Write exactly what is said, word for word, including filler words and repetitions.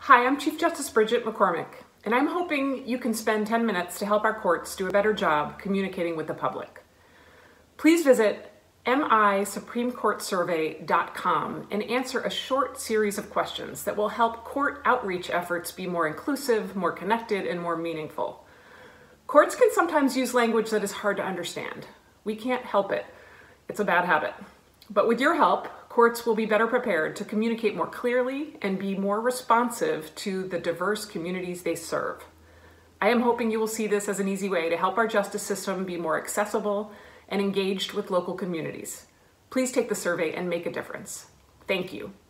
Hi, I'm Chief Justice Bridget McCormick, and I'm hoping you can spend ten minutes to help our courts do a better job communicating with the public. Please visit m i supreme court survey dot com and answer a short series of questions that will help court outreach efforts be more inclusive, more connected, and more meaningful. Courts can sometimes use language that is hard to understand. We can't help it. It's a bad habit. But with your help, courts will be better prepared to communicate more clearly and be more responsive to the diverse communities they serve. I am hoping you will see this as an easy way to help our justice system be more accessible and engaged with local communities. Please take the survey and make a difference. Thank you.